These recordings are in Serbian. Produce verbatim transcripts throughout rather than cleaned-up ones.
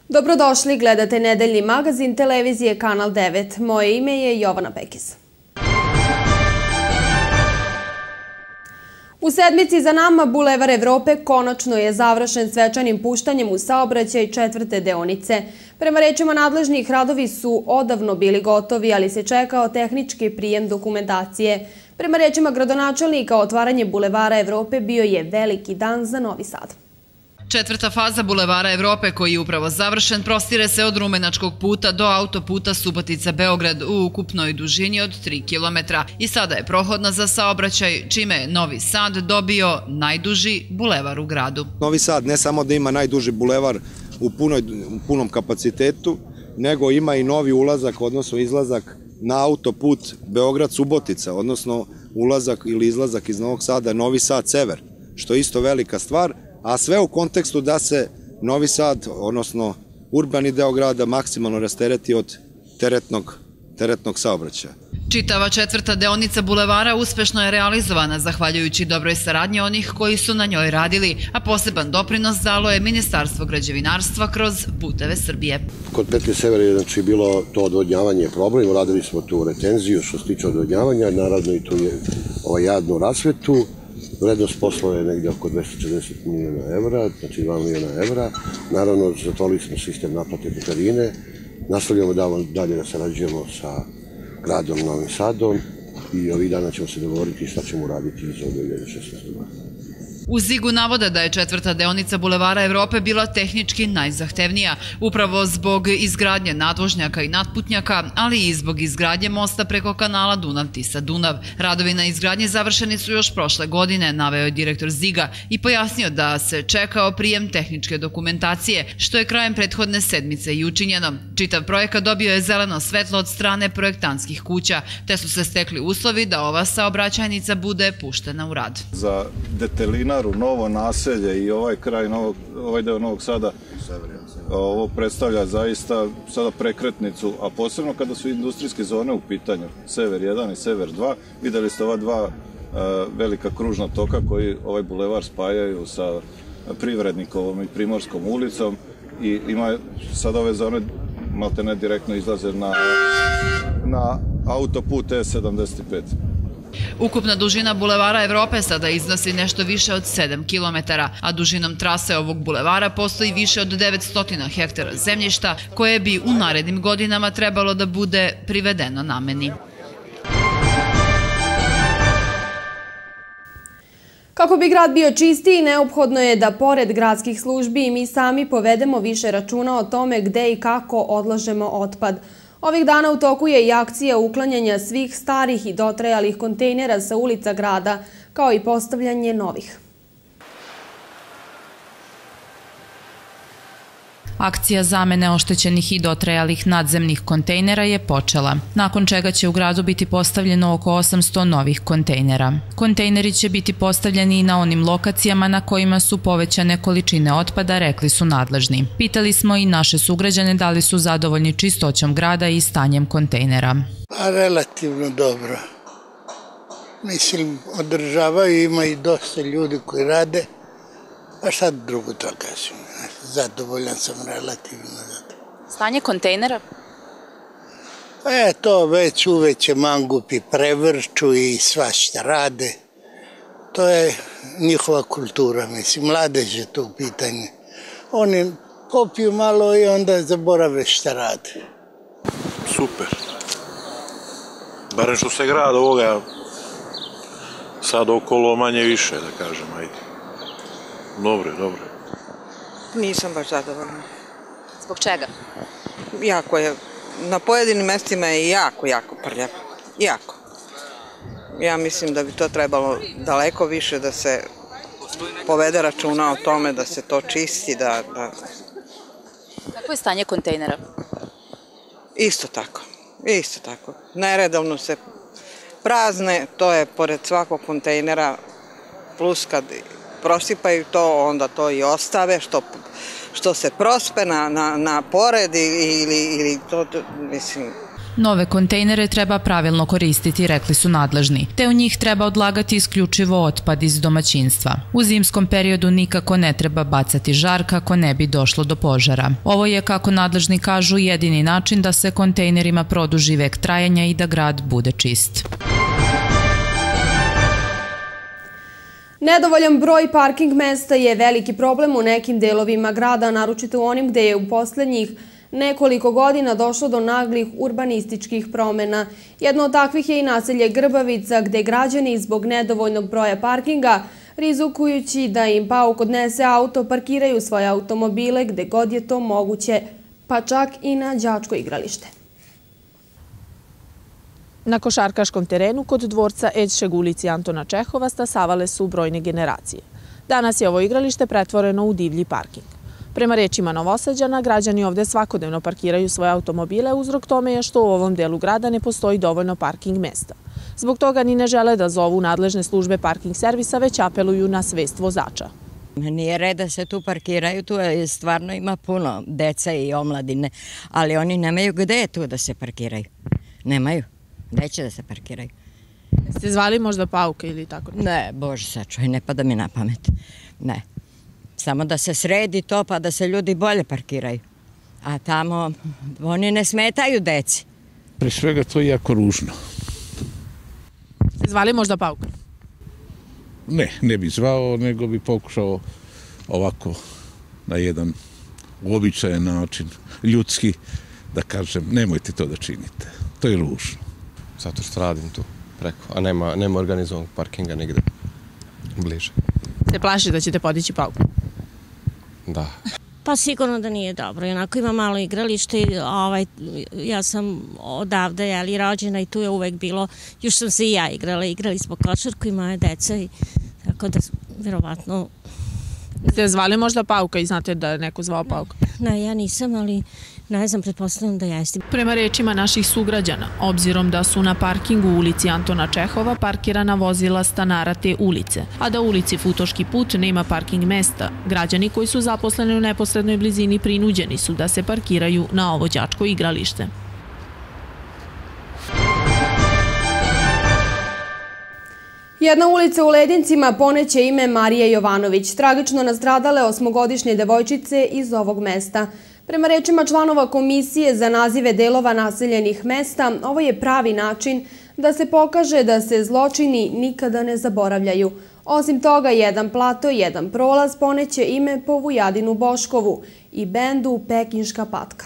Dobrodošli, gledate nedeljni magazin televizije Kanal devet. Moje ime je Jovana Pekiz. U sedmici za nama Bulevar Evrope konačno je završen svečanim puštanjem u saobraćaj četvrte deonice. Prema rečima nadležnih, radovi su odavno bili gotovi, ali se čekao tehnički prijem dokumentacije. Prema rečima gradonačelnika, otvaranje Bulevara Evrope bio je veliki dan za Novi Sad. Četvrta faza Bulevara Evrope, koji je upravo završen, prostire se od Rumenačkog puta do autoputa Subotica-Beograd u ukupnoj dužini od tri kilometra i sada je prohodna za saobraćaj, čime je Novi Sad dobio najduži bulevar u gradu. Novi Sad ne samo da ima najduži bulevar u punom kapacitetu, nego ima i novi ulazak, odnosno izlazak na autoput Beograd-Subotica, odnosno ulazak ili izlazak iz Novog Sada Novi Sad-Sever, što je isto velika stvar, a sve u kontekstu da se Novi Sad, odnosno urbani deo grada, maksimalno rastereti od teretnog saobraćaja. Čitava četvrta deonica bulevara uspešno je realizovana zahvaljujući dobroj saradnji onih koji su na njoj radili, a poseban doprinos dalo je Ministarstvo građevinarstva kroz Puteve Srbije. Kod petlje Sever je znači bilo to odvodnjavanje problem, uradili smo tu retenziju što se tiče odvodnjavanja, naravno i tu je jadnu rasvetu. Vrednost posla je negdje oko dvesta četrdeset miliona evra, znači dva miliona evra. Naravno, zatvorili smo sistem naplate putarine, nastavljamo dalje da sarađujemo sa gradom Novim Sadom i ovih dana ćemo se dogovoriti šta ćemo uraditi iz dve hiljade šesnaeste. godine. U Zigu navode da je četvrta deonica Bulevara Evrope bila tehnički najzahtevnija, upravo zbog izgradnje nadvožnjaka i nadputnjaka, ali i zbog izgradnje mosta preko kanala Dunav-Tisa-Dunav. Radovi na izgradnji završeni su još prošle godine, naveo je direktor Ziga i pojasnio da se čekao prijem tehničke dokumentacije, što je krajem prethodne sedmice i učinjeno. Čitav projekat dobio je zeleno svetlo od strane projektantskih kuća, te su se stekli uslovi da ova saobraćajnica bude puštena u rad. Za detelina novo naselje i ovaj kraj, ovaj deo Novog Sada, ovo predstavlja zaista sada prekretnicu, a posebno kada su industrijske zone u pitanju, Sever jedan i Sever dva, videli ste ova dva velika kružna toka koji ovaj bulevar spajaju sa Privrednikovom i Primorskom ulicom i ima sada ove zone maltene direktno izlaze na autoput E sedamdeset pet. Ukupna dužina Bulevara Evrope sada iznosi nešto više od sedam kilometara, a dužinom trase ovog bulevara postoji više od devetsto hektara zemljišta koje bi u narednim godinama trebalo da bude privedeno nameni. Kako bi grad bio čistiji, neophodno je da pored gradskih službi i mi sami povedemo više računa o tome gde i kako odlažemo otpad. Ovih dana u toku je i akcija uklanjanja svih starih i dotrajalih kontejnera sa ulica grada, kao i postavljanje novih. Akcija zamene oštećenih i dotrajalih nadzemnih kontejnera je počela, nakon čega će u gradu biti postavljeno oko osamsto novih kontejnera. Kontejneri će biti postavljeni i na onim lokacijama na kojima su povećane količine otpada, rekli su nadležni. Pitali smo i naše sugrađane da li su zadovoljni čistoćom grada i stanjem kontejnera. Relativno dobro. Mislim, održavaju, ima i dosta ljudi koji rade, a šta drugo to kažem. Zadovoljan sam relativno. Stanje kontejnera? E, to već uveće mangupi prevrču i svašta rade. To je njihova kultura, mislim, mladež je to u pitanju. Oni popiju malo i onda zaborave šta rade. Super. Barem što se grad ovoga sad okolo manje više, da kažem, ajde. Dobro, dobro. Nisam baš zadovoljna. Zbog čega? Jako je, na pojedinim mestima je jako, jako prljavo. Jako. Ja mislim da bi to trebalo daleko više da se povede računa o tome, da se to čisti, da... Kako je stanje kontejnera? Isto tako, isto tako. Neredovno se prazne, to je pored svakog kontejnera, plus kad prosipaju to, onda to i ostave, što se prospe na pored ili to, mislim... Nove kontejnere treba pravilno koristiti, rekli su nadležni, te u njih treba odlagati isključivo otpad iz domaćinstva. U zimskom periodu nikako ne treba bacati žar kako ne bi došlo do požara. Ovo je, kako nadležni kažu, jedini način da se kontejnerima produži vek trajanja i da grad bude čist. Nedovoljan broj parking mesta je veliki problem u nekim delovima grada, naročito u onim gde je u poslednjih nekoliko godina došlo do naglih urbanističkih promena. Jedno od takvih je i naselje Grbavica, gde građani zbog nedovoljnog broja parkinga, rizikujući da im pauk odnese auto, parkiraju svoje automobile gde god je to moguće, pa čak i na đačko igralište. Na košarkaškom terenu kod dvorca Eđšeg ulici Antona Čehova stasavale su brojne generacije. Danas je ovo igralište pretvoreno u divlji parking. Prema rečima Novosađana, građani ovde svakodnevno parkiraju svoje automobile, uzrok tome je što u ovom delu grada ne postoji dovoljno parking mesta. Zbog toga ni ne žele da zovu nadležne službe parking servisa, već apeluju na svest vozača. Nije red da se tu parkiraju, tu stvarno ima puno deca i omladine, ali oni nemaju gde tu da se parkiraju. Nemaju. Gde će da se parkiraju? Ste zvali možda pauka ili tako? Ne, bože sačuvaj, ne pada mi na pamet. Ne. Samo da se sredi to pa da se ljudi bolje parkiraju. A tamo oni ne smetaju deci. Pre svega to je jako ružno. Ste zvali možda pauka? Ne, ne bi zvao, nego bi pokušao ovako na jedan uobičajen način, ljudski, da kažem, nemojte to da činite. To je ružno. Zato što radim tu preko, a nema, nema organizovanog parkinga nigde bliže. Se plaši da ćete podići pauku? Da. Pa sigurno da nije dobro. Onako ima malo igralište, ovaj, ja sam odavde jeli, rođena i tu je uvek bilo, još sam se i ja igrala, igrali smo košarku i moje deca i tako da verovatno... Ste zvali možda pauka i znate da je neko zvao pauka? Ne, ja nisam, ali ne znam, pretpostavljam da jeste. Prema rečima naših sugrađana, obzirom da su na parkingu u ulici Antona Čehova parkirana vozila stanara te ulice, a da u ulici Futoški put nema parking mesta, građani koji su zaposleni u neposrednoj blizini prinuđeni su da se parkiraju na ovo đačko igralište. Jedna ulica u Ledincima poneće ime Marije Jovanović, tragično nastradale osmogodišnje devojčice iz ovog mesta. Prema rečima članova Komisije za nazive delova naseljenih mesta, ovo je pravi način da se pokaže da se zločini nikada ne zaboravljaju. Osim toga, jedan plato, jedan prolaz poneće ime po Vujadinu Boškovu i bendu Pekinška patka.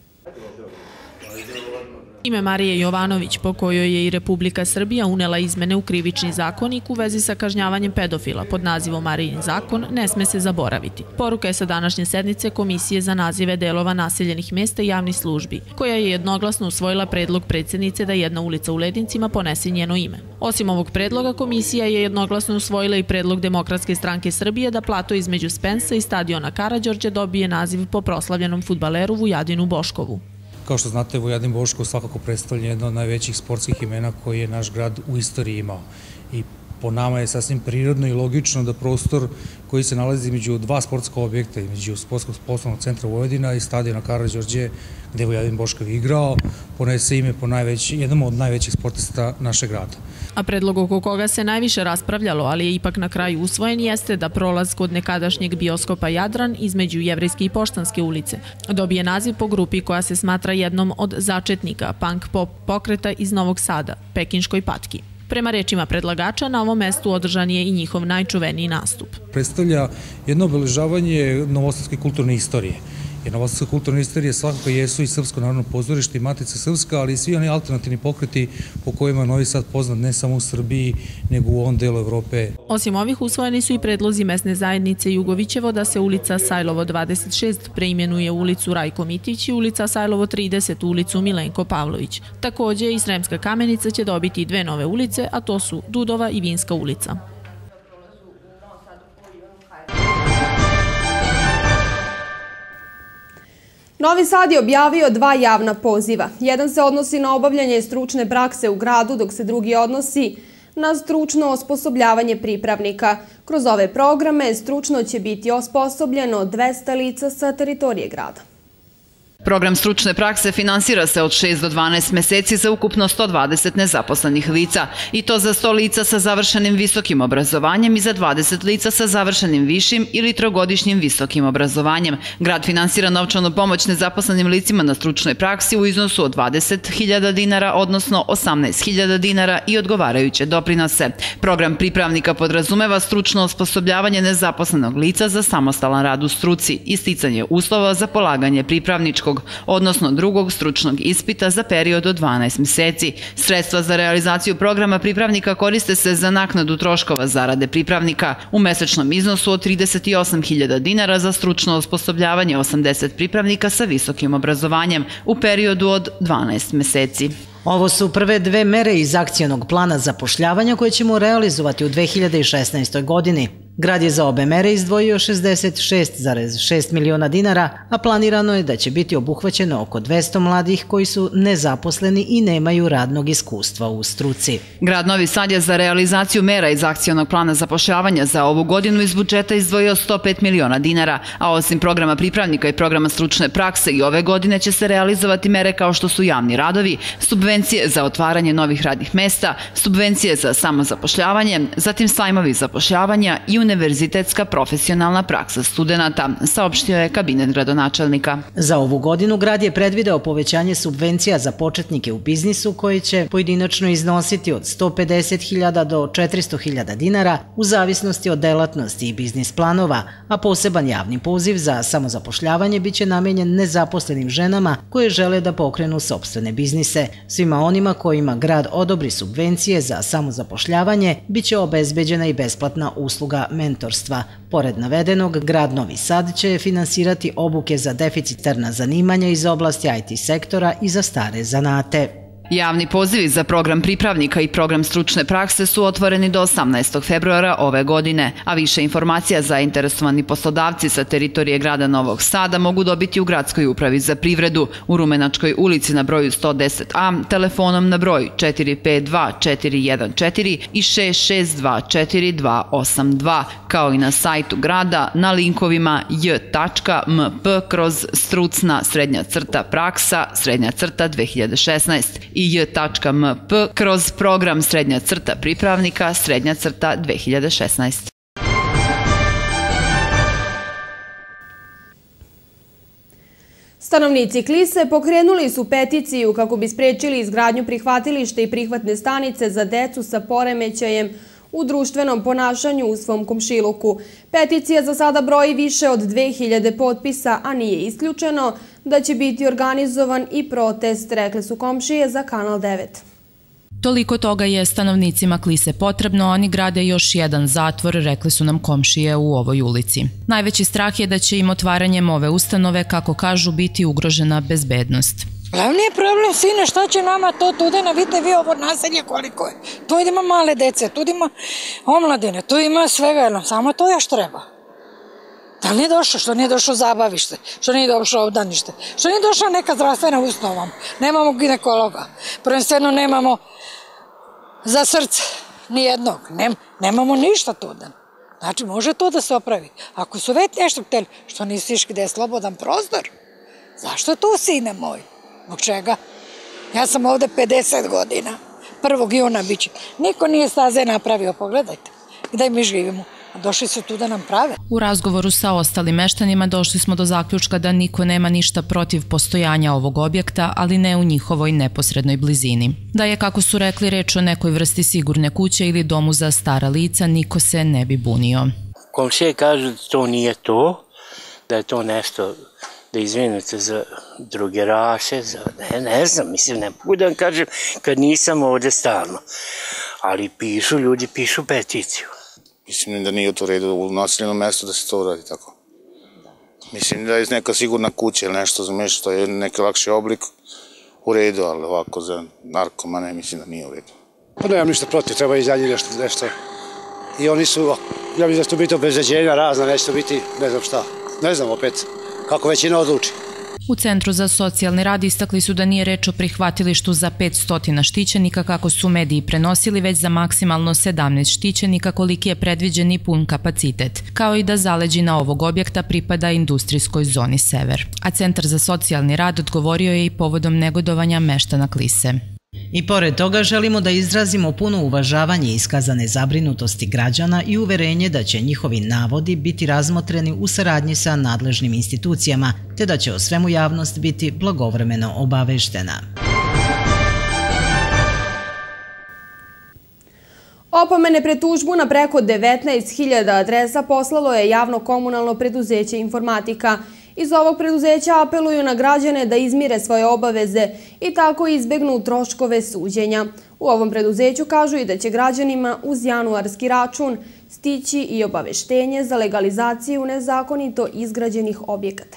Ime Marije Jovanović, po kojoj je i Republika Srbija unela izmene u krivični zakonik u vezi sa kažnjavanjem pedofila pod nazivom Marijin zakon, ne sme se zaboraviti. Poruka je sa današnje sednice Komisije za nazive delova naseljenih mesta i javnih službi, koja je jednoglasno usvojila predlog predsjednice da jedna ulica u Ledincima ponese njeno ime. Osim ovog predloga, Komisija je jednoglasno usvojila i predlog Demokratske stranke Srbije da plato između Spensa i stadiona Karađorđe dobije naziv po proslavljenom fudbaleru Vujadinu Boškovu. Kao što znate, Vujadin Boškov svakako predstavlja jedno od najvećih sportskih imena koje je naš grad u istoriji imao. I po nama je sasvim prirodno i logično da prostor koji se nalazi među dva sportska objekta, među Sportskog poslovnog centra Vojvodina i stadiona Karađorđe, gde je Vujadin Boškov igrao, ponese ime po jednom od najvećih sportista našeg grada. A predlog oko koga se najviše raspravljalo, ali je ipak na kraju usvojen, jeste da prolaz kod nekadašnjeg bioskopa Jadran između Jevrejske i Poštanske ulice dobije naziv po grupi koja se smatra jednom od začetnika punk pop pokreta iz Novog Sada, Pekinškoj patki. Prema rečima predlagača, na ovom mestu održan je i njihov najčuveniji nastup. Predstavlja jedno obeležavanje novosadske kulturne istorije. Jer novosadska kulturna istorija svakako jesu i Srpsko narodno pozorište i Matica Srpska, ali i svi oni alternativni pokreti po kojima je Novi Sad poznat ne samo u Srbiji, nego u ovom delu Evrope. Osim ovih, usvojeni su i predlozi mesne zajednice Jugovićevo da se ulica Sajlovo dvadeset šest preimenuje u ulicu Rajko Mitić i ulica Sajlovo trideset u ulicu Milenko Pavlović. Takođe, i Sremska Kamenica će dobiti dve nove ulice, a to su Dudova i Vinska ulica. Novi Sad je objavio dva javna poziva. Jedan se odnosi na obavljanje stručne prakse u gradu, dok se drugi odnosi na stručno osposobljavanje pripravnika. Kroz ove programe stručno će biti osposobljeno dvesta lica sa teritorije grada. Program stručne prakse finansira se od šest do dvanaest meseci za ukupno sto dvadeset nezaposlenih lica i to za sto lica sa završenim visokim obrazovanjem i za dvadeset lica sa završenim višim ili trogodišnjim visokim obrazovanjem. Grad finansira novčanu pomoć nezaposlenim licima na stručnoj praksi u iznosu od dvadeset hiljada dinara, odnosno osamnaest hiljada dinara i odgovarajuće doprinose. Program pripravnika podrazumeva stručno osposobljavanje nezaposlenog lica za samostalan rad u struci i sticanje uslova za polaganje pripravničkog, odnosno drugog stručnog ispita za period od dvanaest meseci. Sredstva za realizaciju programa pripravnika koriste se za naknadu troškova zarade pripravnika u mesečnom iznosu od trideset osam hiljada dinara za stručno osposobljavanje osamdeset pripravnika sa visokim obrazovanjem u periodu od dvanaest meseci. Ovo su prve dve mere iz akcionog plana zapošljavanja koje ćemo realizovati u dve hiljade šesnaestoj. godini. Grad je za obe mere izdvojio šezdeset šest zarez šest miliona dinara, a planirano je da će biti obuhvaćeno oko dvesta mladih koji su nezaposleni i nemaju radnog iskustva u struci. Grad Novi Sad je za realizaciju mera iz akcionog plana zapošljavanja za ovu godinu iz budžeta izdvojio sto pet miliona dinara, a osim programa pripravnika i programa stručne prakse i ove godine će se realizovati mere kao što su javni radovi, subvencije za otvaranje novih radnih mesta, subvencije za samozapošljavanje, zatim sajmovi zapošljavanja i univerzitetska profesionalna praksa studenta, saopštio je kabinet gradonačelnika. Za ovu godinu grad je predvideo povećanje subvencija za početnike u biznisu koje će pojedinačno iznositi od sto pedeset hiljada do četiristo hiljada dinara u zavisnosti od delatnosti i biznis planova, a poseban javni poziv za samozapošljavanje biće namenjen nezaposlenim ženama koje žele da pokrenu sopstvene biznise. Svima onima kojima grad odobri subvencije za samozapošljavanje biće obezbeđena i besplatna usluga mentorstva. Pored navedenog, grad Novi Sad će finansirati obuke za deficitarna zanimanja iz oblasti I T sektora i za stare zanate. Javni pozivi za program pripravnika i program stručne prakse su otvoreni do osamnaestog februara ove godine, a više informacija zainteresovani poslodavci sa teritorije grada Novog Sada mogu dobiti u Gradskoj upravi za privredu u Rumenačkoj ulici na broju sto deset a, telefonom na broj četiri pet dva četiri jedan četiri i šest šest dva četiri dva osam dva, kao i na sajtu grada na linkovima j tačka m p kroz strucna srednja crta praksa srednja crta dve hiljade šesnaest i j tačka m p kroz program srednja crta pripravnika srednja crta dve hiljade šesnaest. Stanovnici Klise pokrenuli su peticiju kako bi sprečili izgradnju prihvatilišta i prihvatne stanice za decu sa poremećajem u društvenom ponašanju u svom komšiluku. Peticija za sada broji više od dve hiljade potpisa, a nije isključeno da će biti organizovan i protest, rekli su komšije za Kanal devet. Toliko toga je stanovnicima Klise potrebno, oni grade još jedan zatvor, rekli su nam komšije u ovoj ulici. Najveći strah je da će im otvaranjem ove ustanove, kako kažu, biti ugrožena bezbednost. Glavni je problem, sine, šta će nama to, tu da vidite vi ovo naselje koliko je. Tu ima male dece, tu ima omladine, tu ima svega, samo to još treba. Da li nije došlo, što nije došlo zabavište, što nije došlo obdanište, što nije došla neka zdravstvena ustanova, nemamo ginekologa, prvenstveno nemamo za srce, nijednog, nemamo ništa tu. Znači, može to da se opravi. Ako su već nešto hteli, što nisi iški da je slobodan prostor, zašto tu, sine moj? Zbog čega? Ja sam ovde pedeset godina, prvog juna biće. Niko nije staze napravio, pogledajte, gde mi živimo. Došli su tu da nam prave. U razgovoru sa ostalim meštanima došli smo do zaključka da niko nema ništa protiv postojanja ovog objekta, ali ne u njihovoj neposrednoj blizini. Da je, kako su rekli, reč o nekoj vrsti sigurne kuće ili domu za stara lica, niko se ne bi bunio. Komšije kažu da to nije to, da je to nešto, da izvinite, za druge rase, za ne, ne znam, mislim, ne mogu da vam kažem kad nisam ovde stalno. Ali pišu, ljudi pišu peticiju. Mislim da nije to u redu u naseljenom mestu da se to uradi tako. Mislim da je neka sigurna kuća ili nešto, znaš, što je neki lakši oblik u redu, ali ovako za narkomane mislim da nije u redu. Pa nemam ništa protiv, treba i za njih nešto. I oni su, ja mislim da će to biti obezbeđenja razna, neće to biti ne znam šta. Ne znam opet, kako većina odluči. U Centru za socijalni rad istakli su da nije reč o prihvatilištu za petsto štićenika kako su mediji prenosili, već za maksimalno sedamnaest štićenika koliki je predviđen i pun kapacitet, kao i da zaleđina ovog objekta pripada industrijskoj zoni Sever. A Centar za socijalni rad odgovorio je i povodom negodovanja meštana Klise. I pored toga želimo da izrazimo puno uvažavanje iskazane zabrinutosti građana i uverenje da će njihovi navodi biti razmotreni u saradnji sa nadležnim institucijama, te da će o svemu javnost biti blagovremeno obaveštena. Opomene pred tužbu na preko devetnaest hiljada adresa poslalo je javno komunalno preduzeće Informatika. Iz ovog preduzeća apeluju na građane da izmire svoje obaveze i tako izbegnu troškove suđenja. U ovom preduzeću kažu i da će građanima uz januarski račun stići i obaveštenje za legalizaciju nezakonito izgrađenih objekata.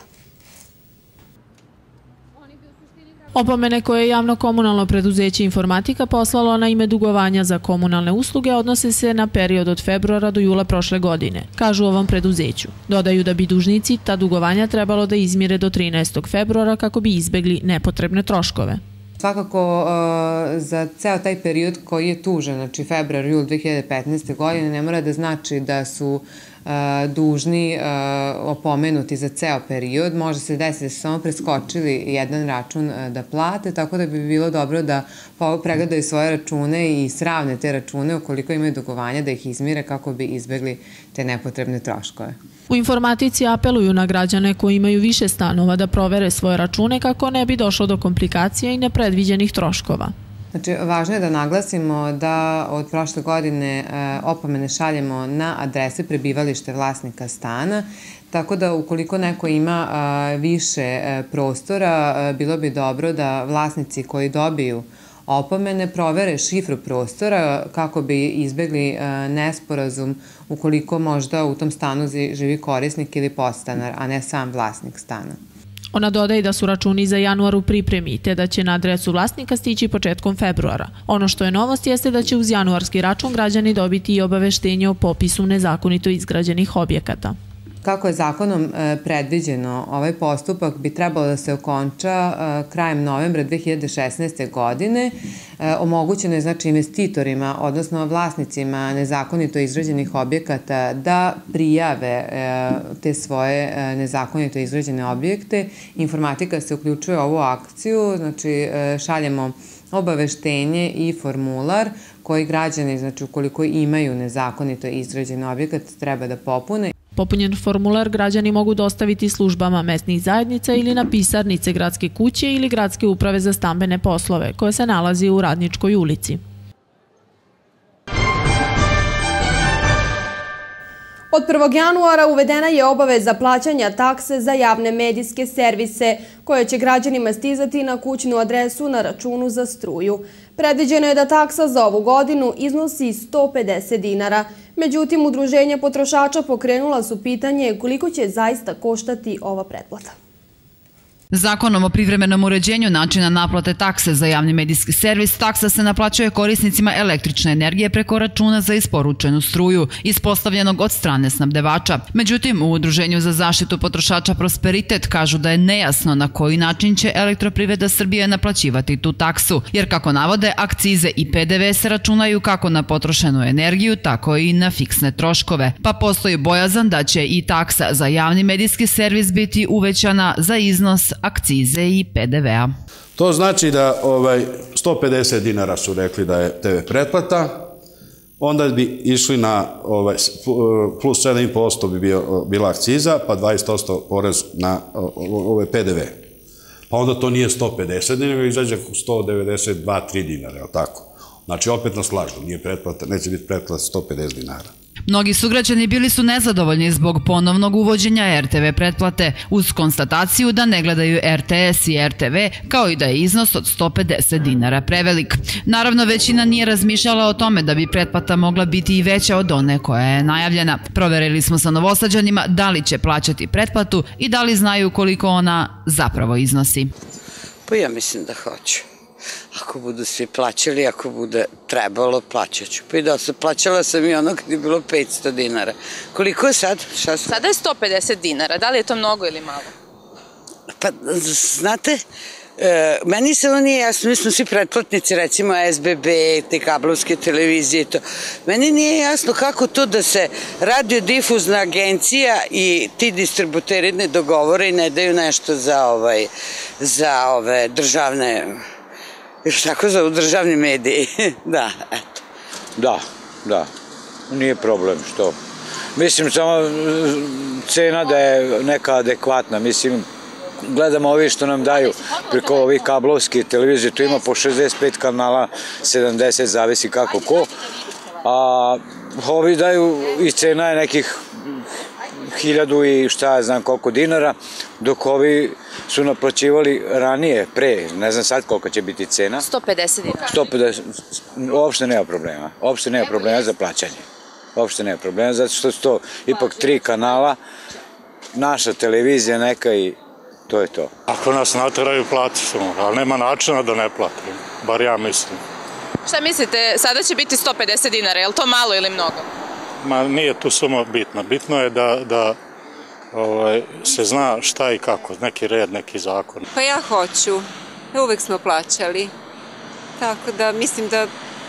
Opomene koje je javno komunalno preduzeće Informatika poslalo na ime dugovanja za komunalne usluge odnose se na period od februara do jula prošle godine, kažu ovom preduzeću. Dodaju da bi dužnici ta dugovanja trebalo da izmire do trinaestog februara kako bi izbegli nepotrebne troškove. Svakako za ceo taj period koji je tužan, znači februar, jul dve hiljade petnaeste. godine, ne mora da znači da su dužni opomenuti za ceo period. Može se desiti da su samo preskočili jedan račun da plate, tako da bi bilo dobro da pregledaju svoje račune i sravne te račune ukoliko imaju dugovanja da ih izmire kako bi izbegli te nepotrebne troškove. U Informatici apeluju na građane koji imaju više stanova da provere svoje račune kako ne bi došlo do komplikacija i nepredviđenih troškova. Znači, važno je da naglasimo da od prošle godine opomene šaljemo na adrese prebivalište vlasnika stana, tako da ukoliko neko ima više prostora, bilo bi dobro da vlasnici koji dobiju opomene provere šifru prostora kako bi izbegli nesporazum ukoliko možda u tom stanu živi korisnik ili podstanar, a ne sam vlasnik stana. Ona dodaje da su računi za januar u pripremi, te da će na adresu vlasnika stići početkom februara. Ono što je novost jeste da će uz januarski račun građani dobiti i obaveštenje o popisu nezakonito izgrađenih objekata. Kako je zakonom predviđeno, ovaj postupak bi trebalo da se okonča krajem novembra dve hiljade šesnaeste. godine. Omogućeno je znači investitorima, odnosno vlasnicima nezakonito izgrađenih objekata da prijave te svoje nezakonito izgrađene objekte. Informatika se uključuje u ovu akciju, znači šaljemo obaveštenje i formular koji građani, znači ukoliko imaju nezakonito izgrađen objekat, treba da popune. Popunjen formular građani mogu dostaviti službama mesnih zajednica ili na pisarnice gradske kuće ili gradske uprave za stambene poslove, koje se nalazi u Radničkoj ulici. Od prvog januara uvedena je obaveza plaćanja takse za javne medijske servise, koje će građanima stizati na kućnu adresu na računu za struju. Predviđeno je da taksa za ovu godinu iznosi sto pedeset dinara. Međutim, udruženja potrošača pokrenula su pitanje koliko će zaista koštati ova pretplata. Zakonom o privremenom uređenju načina naplate takse za javni medijski servis, taksa se naplaćuje korisnicima električne energije preko računa za isporučenu struju, ispostavljenog od strane snabdevača. Međutim, u Udruženju za zaštitu potrošača Prosperitet kažu da je nejasno na koji način će Elektroprivreda Srbije naplaćivati tu taksu, jer kako navode, akcize i P D V se računaju kako na potrošenu energiju, tako i na fiksne troškove. Pa postoji bojazan da će i taksa za javni medijski servis biti uvećana za iznos akcize i P D V-a. To znači da sto pedeset dinara su rekli da je T V pretplata, onda bi išli na plus sedam i po posto bi bila akciza, pa dvadeset posto porez na P D V. Pa onda to nije sto pedeset dinara, nego izađe sto devedeset dva tri dinara, je li tako? Znači opet nas lažu, neće biti pretplata sto pedeset dinara. Mnogi sugrađani bili su nezadovoljni zbog ponovnog uvođenja R T V pretplate, uz konstataciju da ne gledaju R T S i R T V, kao i da je iznos od sto pedeset dinara prevelik. Naravno, većina nije razmišljala o tome da bi pretplata mogla biti i veća od one koja je najavljena. Proverili smo sa Novosađanima da li će plaćati pretplatu i da li znaju koliko ona zapravo iznosi. Pa ja mislim da hoću. Ako budu svi plaćali, ako bude trebalo, plaćat ću. Pa i da se plaćala sam i ono kad je bilo petsto dinara. Koliko je sad? Sada je sto pedeset dinara. Da li je to mnogo ili malo? Pa, znate, meni samo nije jasno, mi smo svi pretplatnici, recimo S B B, te kablovske televizije i to. Meni nije jasno kako to da se radiodifuzna agencija i ti distributeri ne dogovore i ne daju nešto za ovaj, za ove državne, još tako za državni mediji. Da, eto. Da, da, nije problem, što? Mislim, samo cena da je neka adekvatna, mislim, gledamo ovi što nam daju preko ovih kablovskih televizije, tu ima po šezdeset pet kanala, sedamdeset, zavisi kako ko, a ovi daju i cena je nekih hiljadu i šta ja znam koliko dinara, dok ovi su naplaćivali ranije, pre, ne znam sad koliko će biti cena. sto pedeset dinara. sto pedeset, uopšte nema problema, uopšte nema problema za plaćanje, uopšte nema problema, zato što su to ipak tri kanala, naša televizija neka i to je to. Ako nas nateraju, platit ćemo, ali nema načina da ne platimo, bar ja mislim. Šta mislite, sada će biti sto pedeset dinara, je li to malo ili mnogo? Ma nije tu suma bitna, bitno je da se zna šta i kako, neki red, neki zakon. Pa ja hoću, uvek smo plaćali, tako da mislim da,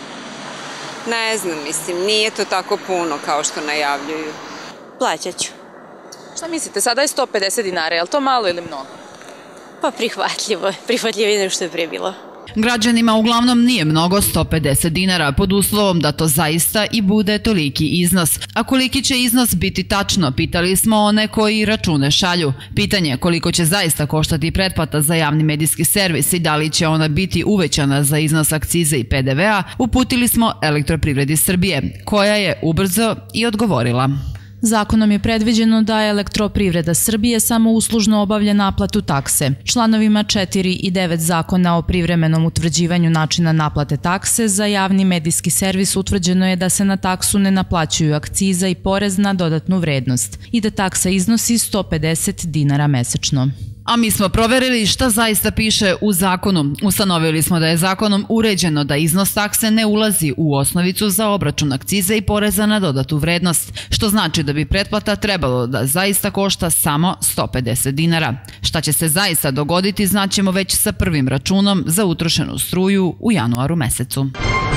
ne znam, mislim, nije to tako puno kao što najavljuju. Plaćat ću. Šta mislite, sada je sto pedeset dinara, je li to malo ili mnogo? Pa prihvatljivo je, prihvatljivije nego što je prije bilo. Građanima uglavnom nije mnogo sto pedeset dinara, pod uslovom da to zaista i bude toliki iznos. A koliki će iznos biti tačno, pitali smo one koji račune šalju. Pitanje je koliko će zaista koštati pretplata za javni medijski servis i da li će ona biti uvećana za iznos akcize i P D V-a, uputili smo Elektroprivredi Srbije, koja je ubrzo i odgovorila. Zakonom je predviđeno da Elektroprivreda Srbije samo uslužno obavlja naplatu takse. Članovima četiri i devet Zakona o privremenom utvrđivanju načina naplate takse za javni medijski servis utvrđeno je da se na taksu ne naplaćuju akciza i porez na dodatnu vrednost i da taksa iznosi sto pedeset dinara mesečno. A mi smo proverili šta zaista piše u zakonu. Ustanovili smo da je zakonom uređeno da iznos takse ne ulazi u osnovicu za obračun akcize i poreza na dodatu vrednost, što znači da bi pretplata trebalo da zaista košta samo sto pedeset dinara. Šta će se zaista dogoditi znaćemo već sa prvim računom za utrošenu struju u januaru mesecu.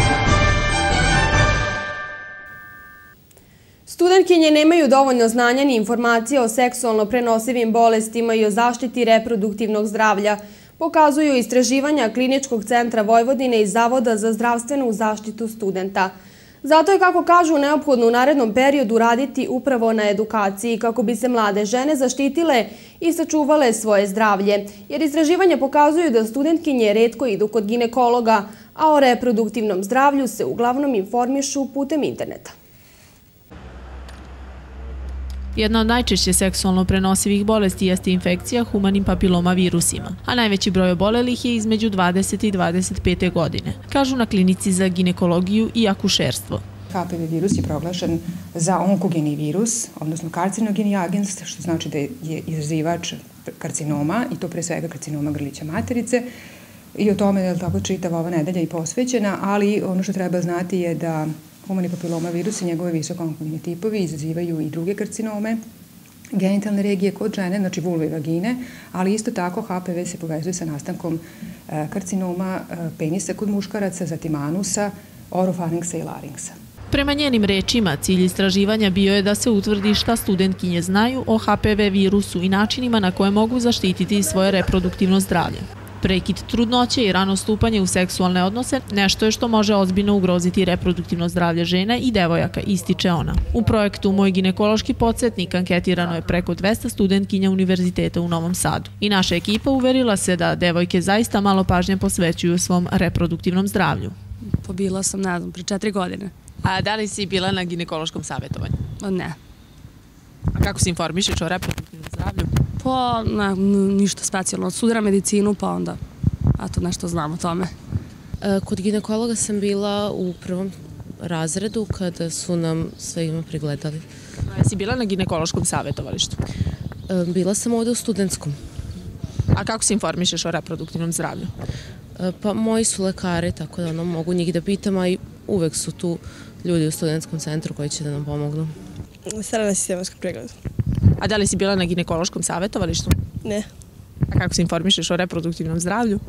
Studentkinje nemaju dovoljno znanja ni informacije o seksualno prenosivim bolestima i o zaštiti reproduktivnog zdravlja, pokazuju istraživanja Kliničkog centra Vojvodine i Zavoda za zdravstvenu zaštitu studenta. Zato je, kako kažu, neophodno u narednom periodu raditi upravo na edukaciji kako bi se mlade žene zaštitile i sačuvale svoje zdravlje, jer istraživanja pokazuju da studentkinje retko idu kod ginekologa, a o reproduktivnom zdravlju se uglavnom informišu putem interneta. Jedna od najčešće seksualno prenosivih bolesti jeste infekcija humanim papiloma virusima, a najveći broj obolelih je između dvadeset i dvadeset pet godine, kažu na klinici za ginekologiju i akušerstvo. H P V virus je proglašen za onkogeni virus, odnosno karcinogeni agens, što znači da je izazivač karcinoma, i to pre svega karcinoma grlića materice. I o tome je tako čitava ova nedelja i posvećena, ali ono što treba znati je da humani papiloma virus i njegove visoko onkogeni tipovi izazivaju i druge karcinome, genitalne regije kod žene, znači vulve i vagine, ali isto tako H P V se povezuje sa nastankom karcinoma penisa kod muškaraca, zatim anusa, orofarinksa i laringsa. Prema njenim rečima, cilj istraživanja bio je da se utvrdi šta studentkinje znaju o H P V virusu i načinima na koje mogu zaštititi svoje reproduktivno zdravlje. Prekid trudnoće i rano stupanje u seksualne odnose nešto je što može ozbiljno ugroziti reproduktivno zdravlje žena i devojaka, ističe ona. U projektu Moj ginekološki podsjetnik anketirano je preko dvesta studentkinja univerziteta u Novom Sadu. I naša ekipa uverila se da devojke zaista malo pažnje posvećuju svom reproduktivnom zdravlju. Bila sam, ne znam, pre četiri godine. A da li si bila na ginekološkom savjetovanju? Ne. A kako se informišeš o reproduktivnom zdravlju? Pa, ne, ništa specijalno. Studiram medicinu, pa onda, eto, nešto znam o tome. Kod ginekologa sam bila u prvom razredu kada su nam sve ima pregledali. A jesi bila na ginekološkom savjetovalištu? Bila sam ovde u studentskom. A kako se informišeš o reproduktivnom zdravlju? Pa, moji su lekari, tako da ono, mogu njih da pitam, a i uvek su tu ljudi u studentskom centru koji će da nam pomognu. Stara na sistematski pregled. A da li si bila na ginekološkom savjetovalištu? Ne. A kako se informišeš o reproduktivnom zdravlju?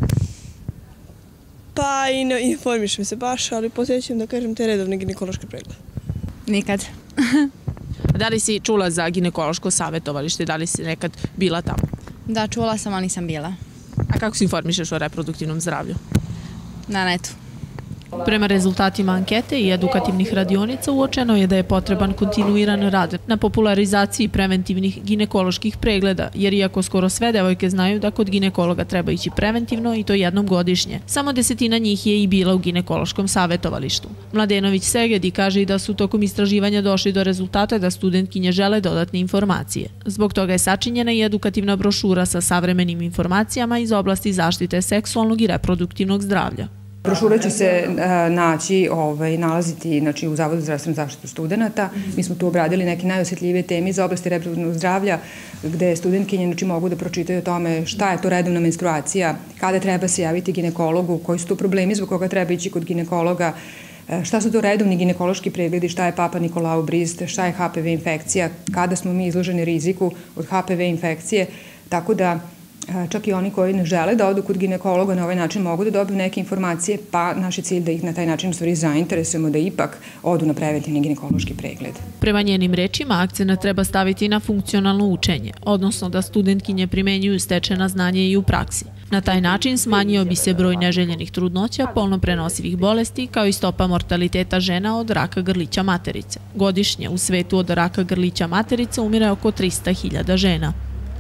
Pa i ne informišem se baš, ali posjećam da kažem te redovne ginekološke preglede. Nikad. Da li si čula za ginekološko savjetovalište, da li si nekad bila tamo? Da, čula sam, ali nisam bila. A kako se informišeš o reproduktivnom zdravlju? Na netu. Prema rezultatima ankete i edukativnih radionica uočeno je da je potreban kontinuiran rad na popularizaciji preventivnih ginekoloških pregleda, jer iako skoro sve devojke znaju da kod ginekologa treba ići preventivno i to jednom godišnje, samo desetina njih je i bila u ginekološkom savjetovalištu. Mladenović Segedi kaže i da su tokom istraživanja došli do rezultata da studentkinje žele dodatne informacije. Zbog toga je sačinjena i edukativna brošura sa savremenim informacijama iz oblasti zaštite seksualnog i reproduktivnog zdravlja. Brošura će se naći, nalaziti u Zavodu za zdravstvenu zaštitu studenta. Mi smo tu obradili neke najosjetljivije teme iz oblasti reproduktivnog zdravlja, gde studentkinje mogu da pročitaju o tome šta je to redovna menstruacija, kada treba se javiti ginekologu, koji su to problemi zbog koga treba ići kod ginekologa, šta su to redovni ginekološki pregledi, šta je Papa Nikolau Brist, šta je H P V infekcija, kada smo mi izloženi riziku od H P V infekcije, tako da čak i oni koji ne žele da odu kod ginekologa na ovaj način mogu da dobiju neke informacije, pa naš je cilj da ih na taj način u stvari zainteresujemo da ipak odu na preventivni ginekološki pregled. Prema njenim rečima, akcenat treba staviti na funkcionalno učenje, odnosno da studentkinje primenjuju stečena znanja i u praksi. Na taj način smanjio bi se broj neželjenih trudnoća, polno prenosivih bolesti, kao i stopa mortaliteta žena od raka grlića materice. Godišnje u svetu od raka grlića materice umire oko trista hiljada žena.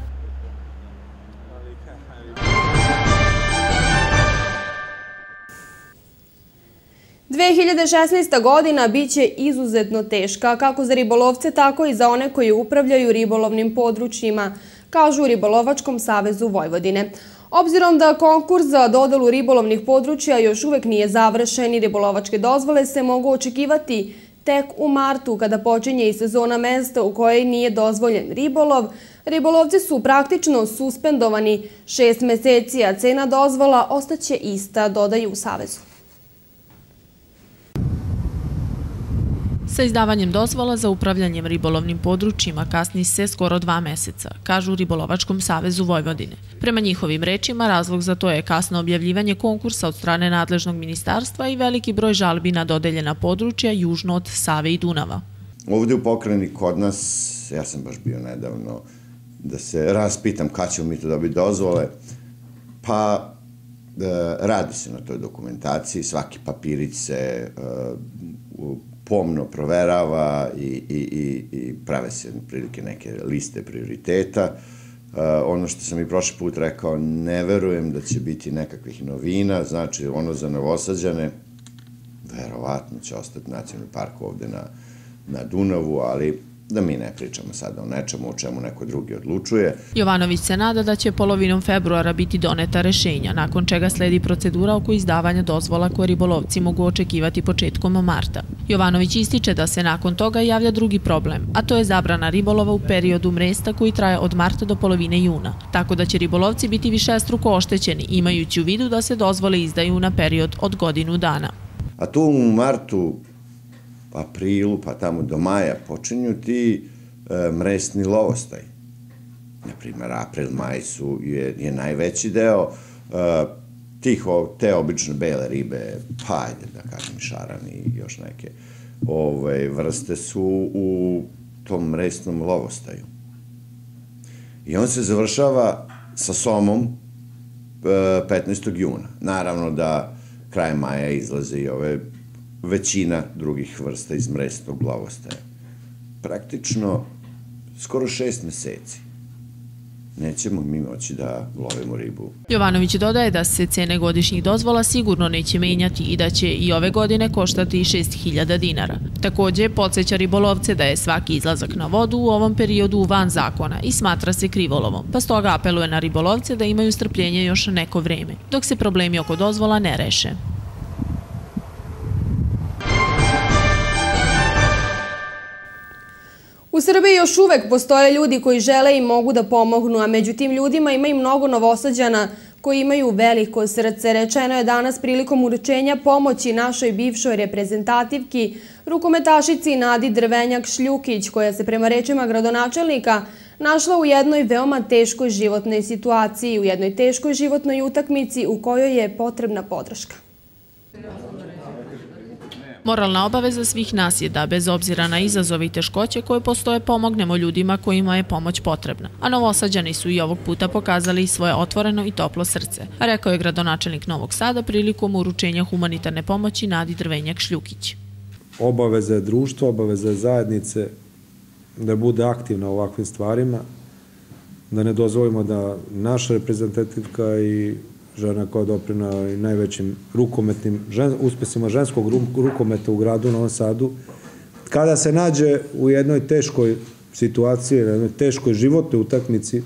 dve hiljade šesnaesta. godina biće izuzetno teška, kako za ribolovce, tako i za one koji upravljaju ribolovnim područjima, kažu u Ribolovačkom savezu Vojvodine. Obzirom da konkurs za dodelu ribolovnih područja još uvek nije završen i ribolovačke dozvole se mogu očekivati tek u martu, kada počinje i sezona mesta u kojoj nije dozvoljen ribolov, ribolovci su praktično suspendovani šest meseci, a cena dozvola ostaće ista, dodaju u Savezu. Sa izdavanjem dozvola za upravljanjem ribolovnim područjima kasni se skoro dva meseca, kažu u Ribolovačkom savezu Vojvodine. Prema njihovim rečima, razlog za to je kasno objavljivanje konkursa od strane nadležnog ministarstva i veliki broj žalbi na dodeljena područja južno od Save i Dunava. Ovde u pokrajini kod nas, ja sam baš bio nedavno, da se raspitam kada ćemo mi to dobiti dozvole, pa radi se na toj dokumentaciji, svaki papirić se pomno proverava i, i, i, i prave se prilike neke liste prioriteta. Uh, ono što sam i prošli put rekao, ne verujem da će biti nekakvih novina, znači ono za Novosađane, verovatno će ostati nacionalni park ovde na, na Dunavu, ali da mi ne pričamo sada o nečemu o čemu neko drugi odlučuje. Jovanović se nada da će polovinom februara biti doneta rešenja, nakon čega sledi procedura oko izdavanja dozvola koje ribolovci mogu očekivati početkom marta. Jovanović ističe da se nakon toga javlja drugi problem, a to je zabrana ribolova u periodu mresta koji traje od marta do polovine juna, tako da će ribolovci biti višestruko oštećeni, imajući u vidu da se dozvole izdaju na period od godinu dana. A tu u martu, aprilu, pa tamo do maja počinju ti e, mresni lovostaj. Naprimer, april, maj su, je, je najveći deo e, tih, te obične bele ribe, pa ajde da kažem šarani i još neke ove, vrste su u tom mresnom lovostaju. I on se završava sa somom e, petnaestog juna. Naravno da krajem maja izlaze i ove većina drugih vrsta iz mresnog lovostaja. Praktično, skoro šest meseci nećemo mi moći da lovimo ribu. Jovanović dodaje da se cene godišnjih dozvola sigurno neće menjati i da će i ove godine koštati šest hiljada dinara. Takođe, podsjeća ribolovce da je svaki izlazak na vodu u ovom periodu van zakona i smatra se krivolovom, pa stoga apeluje na ribolovce da imaju strpljenje još neko vreme, dok se problemi oko dozvola ne reše. U Srbiji još uvek postoje ljudi koji žele i mogu da pomognu, a među tim ljudima ima i mnogo Novosađana koji imaju veliko srce. Rečeno je danas prilikom uručenja pomoći našoj bivšoj reprezentativki, rukometašici Nadi Drvenjak-Šljukić, koja se prema rečima gradonačelnika našla u jednoj veoma teškoj životnoj situaciji, u jednoj teškoj životnoj utakmici u kojoj je potrebna podrška. Moralna obaveza svih nas je da, bez obzira na izazove i teškoće koje postoje, pomognemo ljudima kojima je pomoć potrebna. A Novosađani su i ovog puta pokazali svoje otvoreno i toplo srce, rekao je gradonačelnik Novog Sada prilikom uručenja humanitarne pomoći Nadi Drvenjak-Šljukić. Obaveza je društva, obaveza je zajednice da bude aktivna u ovakvim stvarima, da ne dozvolimo da naša reprezentativka i žena koja doprina i najvećim rukometnim uspesima ženskog rukometa u gradu Novom Sadu, kada se nađe u jednoj teškoj situaciji, u jednoj teškoj životnoj utakmici,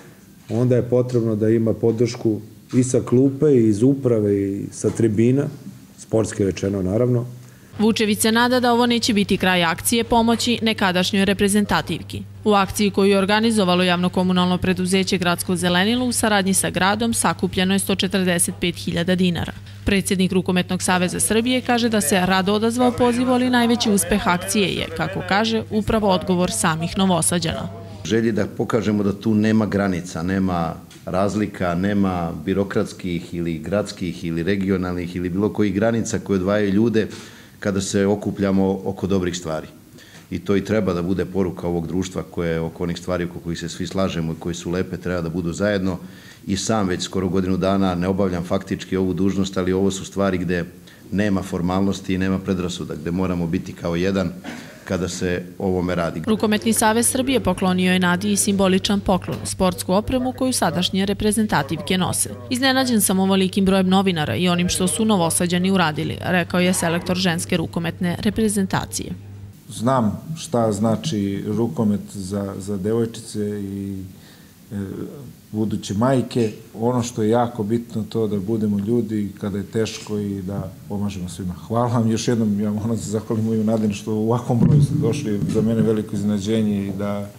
onda je potrebno da ima podršku i sa klupe, i iz uprave, i sa tribina, sportski rečeno naravno. Vučević se nada da ovo neće biti kraj akcije pomoći nekadašnjoj reprezentativki. U akciji koju je organizovalo javno-komunalno preduzeće Gradsko zelenilo u saradnji sa gradom sakupljeno je sto četrdeset pet hiljada dinara. Predsjednik Rukometnog saveza Srbije kaže da se rado odazvao pozivu, ali najveći uspeh akcije je, kako kaže, upravo odgovor samih Novosađana. Želji da pokažemo da tu nema granica, nema razlika, nema birokratskih ili gradskih ili regionalnih ili bilo kojih granica koje odvajaju ljude kada se okupljamo oko dobrih stvari. I to i treba da bude poruka ovog društva koje oko onih stvari oko kojih se svi slažemo i koji su lepe treba da budu zajedno. I sam već skoro godinu dana ne obavljam faktički ovu dužnost, ali ovo su stvari gde nema formalnosti i nema predrasuda, gde moramo biti kao jedan kada se ovome radi. Rukometni savez Srbije poklonio je Nadi i simboličan poklon, sportsku opremu koju sadašnje reprezentativke nose. Iznenađen sam ovolikim brojem novinara i onim što su Novosađani uradili, rekao je selektor ženske rukometne reprezentacije. Znam šta znači rukomet za, za devojčice i e, buduće majke. Ono što je jako bitno to da budemo ljudi kada je teško i da pomažemo svima. Hvala vam još jednom, ja moram se zahvalim moju Nadine što u ovakvom broju ste došli, za mene veliko iznenađenje i da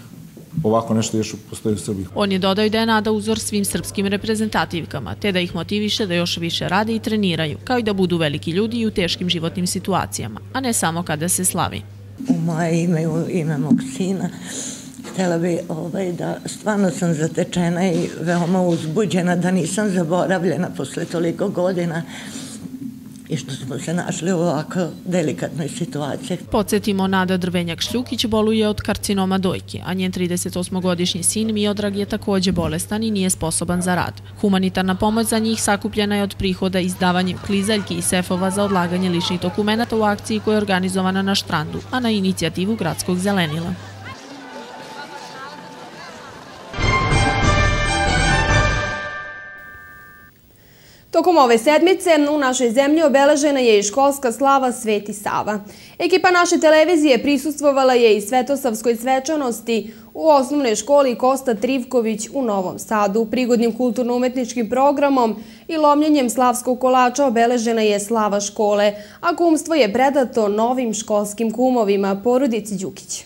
ovako nešto još postoji u Srbiji. On je dodao da je Nada uzor svim srpskim reprezentativkama, te da ih motiviše da još više rade i treniraju, kao i da budu veliki ljudi i u teškim životnim situacijama, a ne samo kada se slavi. U moje ime, u ime mog sina, htjela bi ovaj, da stvarno sam zatečena i veoma uzbuđena, da nisam zaboravljena posle toliko godina i što smo se našli u ovako delikatnoj situaciji. Podsjetimo, Nada Drvenjak-Šljukić boluje od karcinoma dojke, a njen tridesetosmogodišnji sin Miodrag je takođe bolestan i nije sposoban za rad. Humanitarna pomoć za njih sakupljena je od prihoda izdavanjem klizaljki i sefova za odlaganje ličnih dokumenata u akciji koja je organizovana na Štrandu, a na inicijativu Gradskog zelenila. Tokom ove sedmice u našoj zemlji obeležena je i školska slava Sveti Sava. Ekipa naše televizije prisustvovala je i svetosavskoj svečanosti u osnovnoj školi Kosta Trivković u Novom Sadu. Prigodnim kulturno-umetničkim programom i lomljenjem slavskog kolača obeležena je slava škole, a kumstvo je predato novim školskim kumovima, porodici Đukić.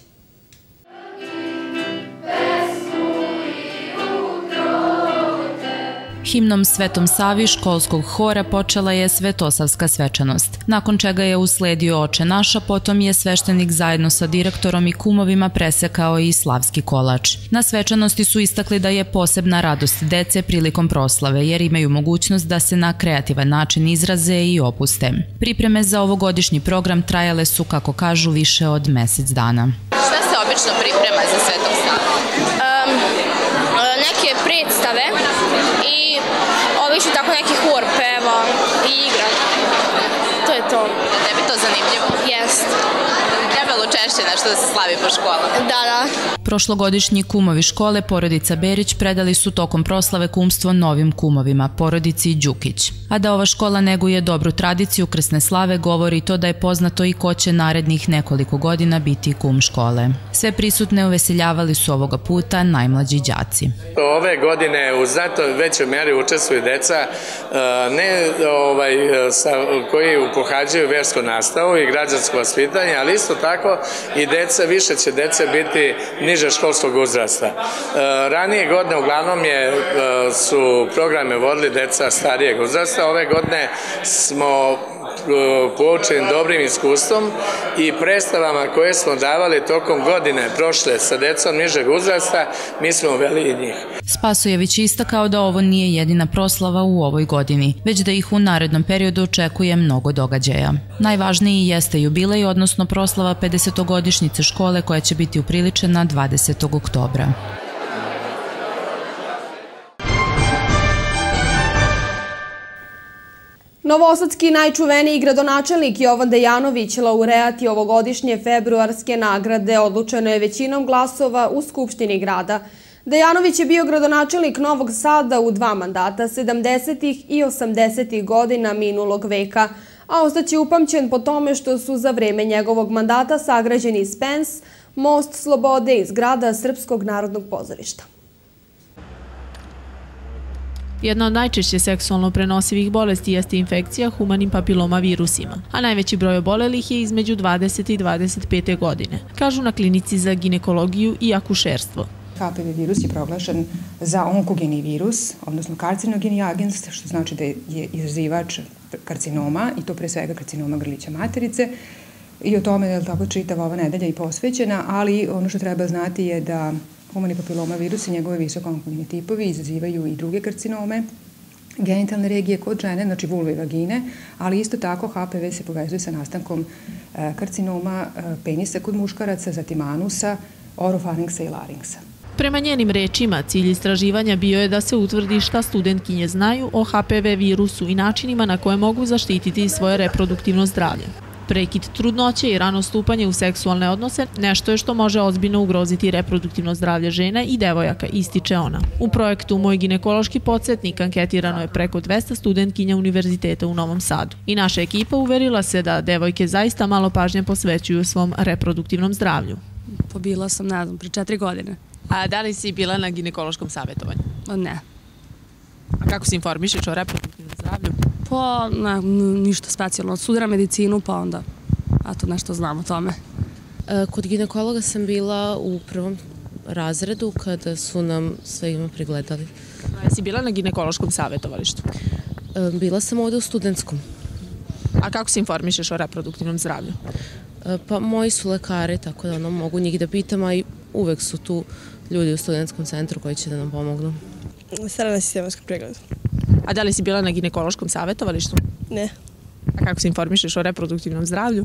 Himnom Svetom Savi školskog hora počela je svetosavska svečanost, nakon čega je usledio Oče naša, potom je sveštenik zajedno sa direktorom i kumovima presekao i slavski kolač. Na svečanosti su istakli da je posebna radost dece prilikom proslave, jer imaju mogućnost da se na kreativan način izraze i opuste. Pripreme za ovogodišnji program trajale su, kako kažu, više od mesec dana. Šta se obično priprema za Svetog Savu? Um, neke predstave i obično tako neki hor peva i igra. To je to. Da tebi to zanimljivo? Jest. Trebalo češće nešto da se slavi po školama? Da, da. Prošlogodišnji kumovi škole porodica Berić predali su tokom proslave kumstvo novim kumovima, porodici Đukić. A da ova škola neguje dobru tradiciju krsne slave govori to da je poznato i ko će narednih nekoliko godina biti kum škole. Sve prisutne uveseljavali su ovoga puta najmlađi đaci. Ove godine u znatno većoj meri učestvuju deca ne ovaj, sa, koji pohađaju versku nastavu i građansko vaspitanje, ali isto tako i deca, više će dece biti niže školskog uzrasta. Ranije godine uglavnom je, su programe vodili deca starijeg uzrasta, ove godine smo poučeni dobrim iskustvom i predstavama koje smo davali tokom godine prošle sa decom nižeg uzrasta, mi smo uveli i njih. Spasojević je istakao da ovo nije jedina proslava u ovoj godini, već da ih u narednom periodu očekuje mnogo događaja. Najvažniji jeste jubilej, odnosno proslava pedesetogodišnjice škole koja će biti upriličena dvadesetog oktobra. Novosadski najčuveniji gradonačelnik Jovan Dejanović laureat je ovogodišnje februarske nagrade, odlučeno je većinom glasova u Skupštini grada. Dejanović je bio gradonačelnik Novog Sada u dva mandata, sedamdesetih i osamdesetih godina minulog veka, a ostaće upamćen po tome što su za vreme njegovog mandata sagrađeni Spens, Most Slobode i zgrada Srpskog narodnog pozorišta. Jedna od najčešće seksualno prenosivih bolesti jeste infekcija humanim papiloma virusima, a najveći broj obolelih je između dvadesete i dvadeset pete godine, kažu na klinici za ginekologiju i akušerstvo. H P V virus je proglašen za onkogeni virus, odnosno karcinogeni agens, što znači da je izazivač karcinoma, i to pre svega karcinoma grlića materice. I o tome je tako čitava ova nedelja i posvećena, ali ono što treba znati je da humani papiloma virus i njegove visoko onkogeni tipovi izazivaju i druge karcinome, genitalne regije kod žene, znači vulve i vagine, ali isto tako H P V se povezuje sa nastankom karcinoma penisa kod muškaraca, zatim anusa, orofarinksa i larinksa. Prema njenim rečima, cilj istraživanja bio je da se utvrdi šta studentkinje znaju o H P V virusu i načinima na koje mogu zaštititi svoje reproduktivno zdravlje. Prekid trudnoće i rano stupanje u seksualne odnose nešto je što može ozbiljno ugroziti reproduktivno zdravlje žena i devojaka, ističe ona. U projektu Moj ginekološki podsjetnik anketirano je preko dvesta studentkinja Univerziteta u Novom Sadu. I naša ekipa uverila se da devojke zaista malo pažnje posvećuju svom reproduktivnom zdravlju. Bila sam, ne znam, pre četiri godine. A da li si bila na ginekološkom savjetovanju? Ne. A kako se informišeš o reproduktivnom zdravlju? Pa, ne, ništa specijalno. Studiram medicinu, pa onda, eto, nešto znam o tome. Kod ginekologa sam bila u prvom razredu kada su nam sve ima pregledali. Jesi bila na ginekološkom savjetovalištu? Bila sam ovde u studentskom. A kako se informišeš o reproduktivnom zdravlju? Pa, moji su lekari, tako da ono, mogu njih da pitam, a i uvek su tu ljudi u studentskom centru koji će da nam pomognu. Stara na sistematskom pregledu. A da li si bila na ginekološkom savjetovalištu? Ne. A kako se informišeš o reproduktivnom zdravlju?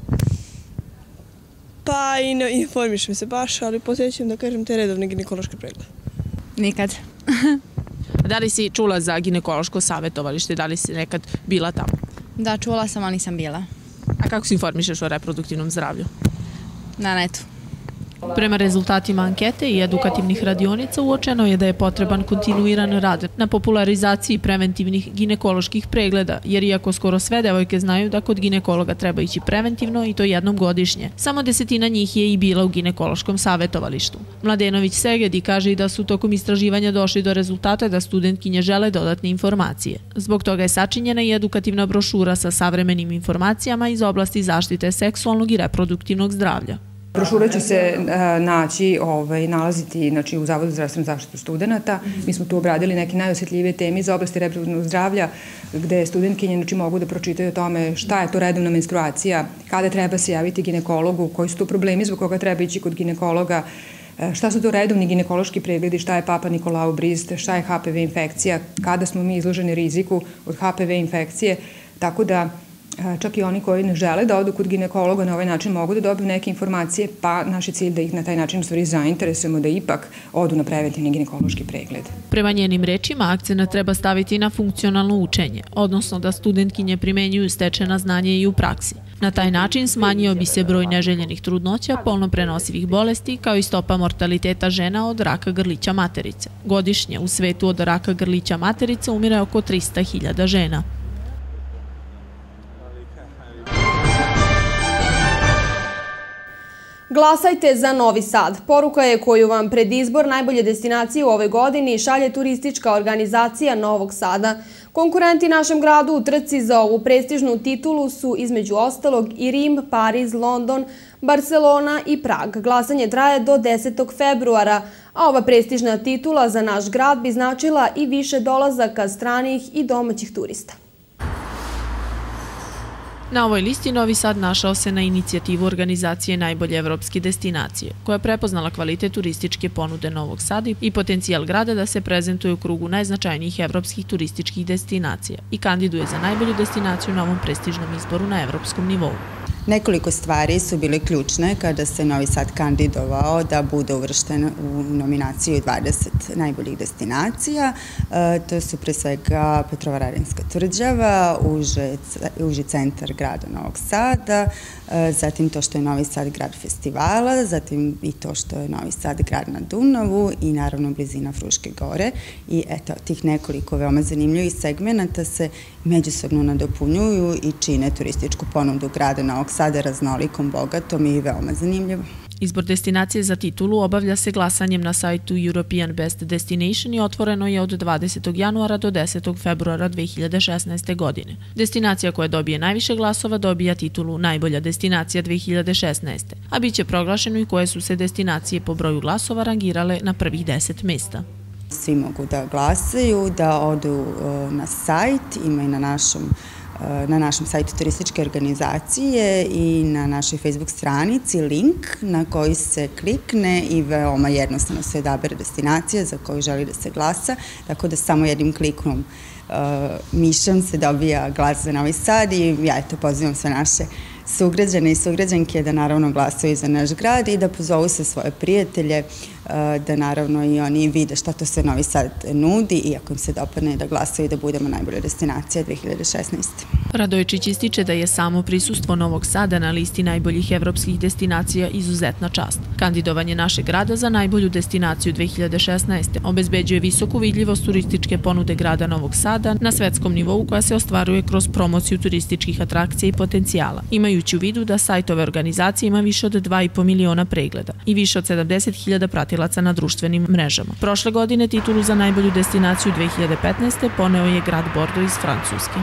Pa i ne informišem se baš, ali posjećam da kažem te redovne ginekološke preglede. Nikad. A da li si čula za ginekološko savjetovalište? Da li si nekad bila tamo? Da, čula sam, ali nisam bila. A kako se informišeš o reproduktivnom zdravlju? Na netu. Prema rezultatima ankete i edukativnih radionica uočeno je da je potreban kontinuiran rad na popularizaciji preventivnih ginekoloških pregleda, jer iako skoro sve devojke znaju da kod ginekologa treba ići preventivno i to jednom godišnje, samo desetina njih je i bila u ginekološkom savjetovalištu. Mladenović Segedi kaže i da su tokom istraživanja došli do rezultata da studentkinje žele dodatne informacije. Zbog toga je sačinjena i edukativna brošura sa savremenim informacijama iz oblasti zaštite seksualnog i reproduktivnog zdravlja. Brošura će se naći, nalaziti u Zavodu za zdravstvenu zaštitu studenta. Mi smo tu obradili neke najosjetljivije teme iz oblasti reproduktivnog zdravlja, gde studentkinje mogu da pročitaju o tome šta je to redovna menstruacija, kada treba se javiti ginekologu, koji su to problemi zbog koga treba ići kod ginekologa, šta su to redovni ginekološki pregledi, šta je Papa Nikolau Brist, šta je H P V infekcija, kada smo mi izloženi riziku od H P V infekcije, tako da čak i oni koji ne žele da odu kod ginekologa na ovaj način mogu da dobiju neke informacije, pa naš je cilj da ih na taj način u stvari zainteresujemo da ipak odu na preventivni ginekološki pregled. Prema njenim rečima, akcent treba staviti na funkcionalno učenje, odnosno da studentkinje primenjuju stečena znanja i u praksi. Na taj način smanjio bi se broj neželjenih trudnoća, polno prenosivih bolesti, kao i stopa mortaliteta žena od raka grlića materice. Godišnje u svetu od raka grlića materice umire oko trista hiljada žena. Glasajte za Novi Sad. Poruka je koju vam pred izbor najbolje destinacije u ovoj godini šalje turistička organizacija Novog Sada. Konkurenti našem gradu u trci za ovu prestižnu titulu su između ostalog i Rim, Pariz, London, Barcelona i Prag. Glasanje traje do desetog februara, a ova prestižna titula za naš grad bi značila i više dolazaka stranih i domaćih turista. Na ovoj listi Novi Sad našao se na inicijativu organizacije Najbolje evropske destinacije, koja je prepoznala kvalitet turističke ponude Novog Sada i potencijal grada da se prezentuje u krugu najznačajnijih evropskih turističkih destinacija i kandiduje za najbolju destinaciju na ovom prestižnom izboru na evropskom nivou. Nekoliko stvari su bile ključne kada se Novi Sad kandidovao da bude uvršten u nominaciju dvadeset najboljih destinacija. To su pre svega Petrovaradinska tvrđava, uži centar grada Novog Sada, zatim to što je Novi Sad grad festivala, zatim i to što je Novi Sad grad na Dunavu i naravno blizina Fruške gore. I eto, tih nekoliko veoma zanimljivih segmenata se međusobno nadopunjuju i čine turističku ponudu grada Novog Sada raznolikom, bogatom i veoma zanimljivom. Izbor destinacije za titulu obavlja se glasanjem na sajtu European Best Destination i otvoreno je od dvadesetog januara do desetog februara dve hiljade šesnaeste. godine. Destinacija koja dobije najviše glasova dobija titulu Najbolja destinacija dve hiljade šesnaeste. a bit će proglašeno i koje su se destinacije po broju glasova rangirale na prvih deset mesta. Svi mogu da glasaju, da odu na sajt, ima i na našom na našem sajtu turističke organizacije i na našoj Facebook stranici link na koji se klikne i veoma jednostavno se odabere destinacija za koju želi da se glasa, tako da samo jednim klikom mišem se dobija glas za Novi Sad i ja eto pozivam sve naše sugrađane i sugrađanke da naravno glasaju za naš grad i da pozovu se svoje prijatelje, da naravno i oni vide šta to sve Novi Sad nudi i ako im se dopadne da glasaju da budemo najbolja destinacija dve hiljade šesnaeste. Radojičić ističe da je samo prisustvo Novog Sada na listi najboljih evropskih destinacija izuzetna čast. Kandidovanje našeg grada za najbolju destinaciju dve hiljade šesnaeste. obezbeđuje visoku vidljivost turističke ponude grada Novog Sada na svetskom nivou koja se ostvaruje kroz promociju turističkih atrakcija i potencijala, imajući u vidu da sajt ove organizacije ima više od dva i po miliona pregleda i više od sedamdeset hiljada pratilaca na društvenim mrežama. Prošle godine titulu za najbolju destinaciju dve hiljade petnaeste. poneo je grad Bordo iz Francuske.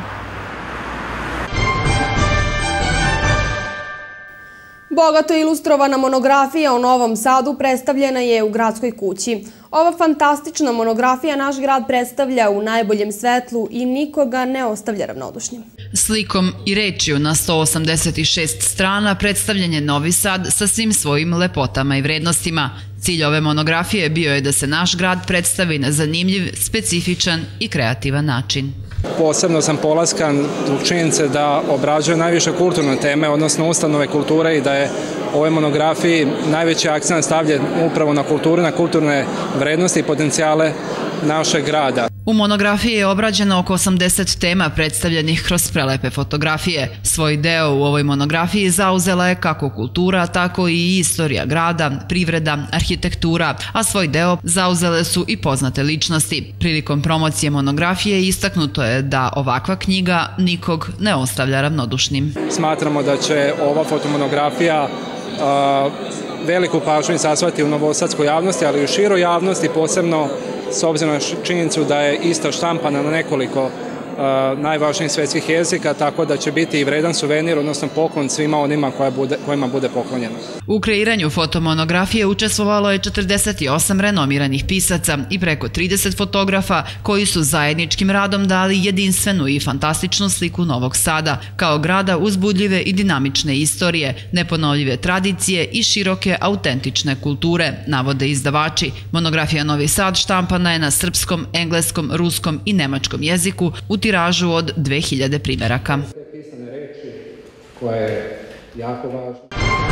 Bogato ilustrovana monografija o Novom Sadu predstavljena je u Gradskoj kući. Ova fantastična monografija naš grad predstavlja u najboljem svetlu i nikoga ne ostavlja ravnodušnim. Slikom i rečju na sto osamdeset šest strana predstavljen je Novi Sad sa svim svojim lepotama i vrednostima. Cilj ove monografije bio je da se naš grad predstavi na zanimljiv, specifičan i kreativan način. Posebno sam polaskan zbog činjenice da obrađuje najviše kulturne teme, odnosno ustanove kulture i da je u ovoj monografiji najveći akcent stavljen upravo na kulturu, na kulturne vrednosti i potencijale našeg grada. U monografiji je obrađeno oko osamdeset tema predstavljenih kroz prelepe fotografije. Svoj deo u ovoj monografiji zauzela je kako kultura, tako i istorija grada, privreda, arhitektura, a svoj deo zauzele su i poznate ličnosti. Prilikom promocije monografije istaknuto je da ovakva knjiga nikog ne ostavlja ravnodušnim. Smatramo da će ova fotomonografija veliku pažnju izazvati u novosadskoj javnosti, ali i u široj javnosti, posebno s obzirom na činjenicu da je ista štampana na nekoliko najvažnijih svetskih jezika, tako da će biti i vredan suvenir, odnosno poklon svima onima kojima bude poklonjeno. U kreiranju fotomonografije učestvovalo je četrdeset osam renomiranih pisaca i preko trideset fotografa koji su zajedničkim radom dali jedinstvenu i fantastičnu sliku Novog Sada, kao grada uzbudljive i dinamične istorije, neponovljive tradicije i široke autentične kulture, navode izdavači. Monografija Novi Sad štampana je na srpskom, engleskom, ruskom i nemačkom jeziku u tiražu od dve hiljade primeraka. Pisane reči koja je jako važna.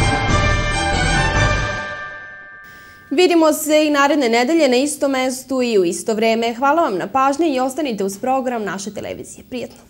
Vidimo se i naredne nedelje na istom mestu i u isto vreme. Hvala vam na pažnji i ostanite uz program naše televizije. Prijetno!